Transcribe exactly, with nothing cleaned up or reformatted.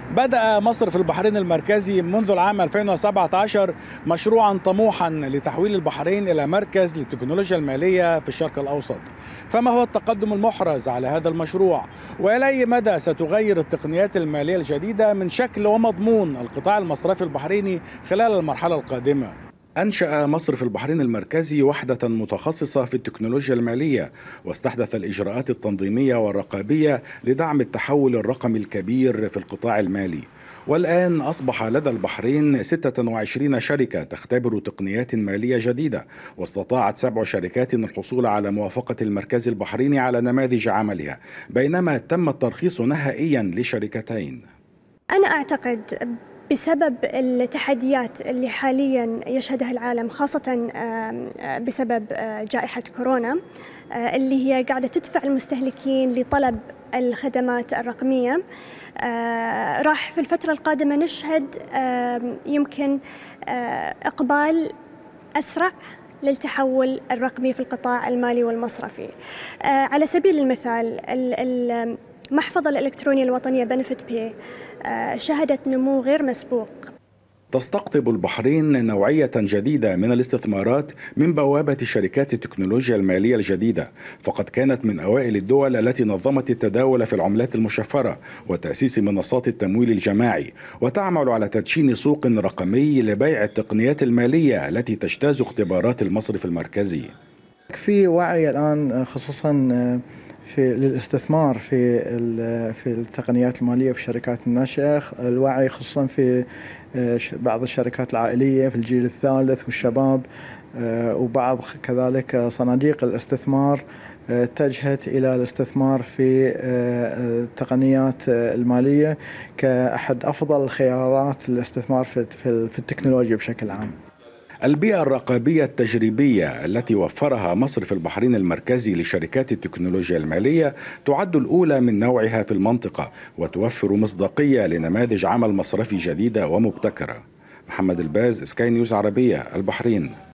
بدأ مصرف البحرين المركزي منذ العام ألفين وسبعة عشر مشروعا طموحا لتحويل البحرين إلى مركز للتكنولوجيا المالية في الشرق الأوسط. فما هو التقدم المحرز على هذا المشروع؟ وإلى أي مدى ستغير التقنيات المالية الجديدة من شكل ومضمون القطاع المصرفي البحريني خلال المرحلة القادمة؟ أنشأ مصرف البحرين المركزي وحدة متخصصة في التكنولوجيا المالية، واستحدث الإجراءات التنظيمية والرقابية لدعم التحول الرقمي الكبير في القطاع المالي. والآن أصبح لدى البحرين ستة وعشرين شركة تختبر تقنيات مالية جديدة، واستطاعت سبع شركات الحصول على موافقة المركز البحريني على نماذج عملها، بينما تم الترخيص نهائيا لشركتين. أنا أعتقد بسبب التحديات اللي حاليا يشهدها العالم، خاصة بسبب جائحة كورونا اللي هي قاعدة تدفع المستهلكين لطلب الخدمات الرقمية، راح في الفترة القادمة نشهد يمكن إقبال أسرع للتحول الرقمي في القطاع المالي والمصرفي. على سبيل المثال، المحفظة الإلكترونية الوطنية بنفيت باي شهدت نمو غير مسبوق. تستقطب البحرين نوعية جديدة من الاستثمارات من بوابة شركات التكنولوجيا المالية الجديدة، فقد كانت من أوائل الدول التي نظمت التداول في العملات المشفرة وتأسيس منصات التمويل الجماعي، وتعمل على تدشين سوق رقمي لبيع التقنيات المالية التي تجتاز اختبارات المصرف المركزي. في وعي الآن خصوصا في للاستثمار في في التقنيات المالية في الشركات الناشئة، الوعي خصوصا في بعض الشركات العائلية في الجيل الثالث والشباب، وبعض كذلك صناديق الاستثمار اتجهت إلى الاستثمار في التقنيات المالية كأحد أفضل الخيارات للاستثمار في التكنولوجيا بشكل عام. البيئة الرقابية التجريبية التي وفرها مصرف البحرين المركزي لشركات التكنولوجيا المالية تعد الأولى من نوعها في المنطقة، وتوفر مصداقية لنماذج عمل مصرفي جديدة ومبتكرة. محمد الباز، سكاي نيوز عربية، البحرين.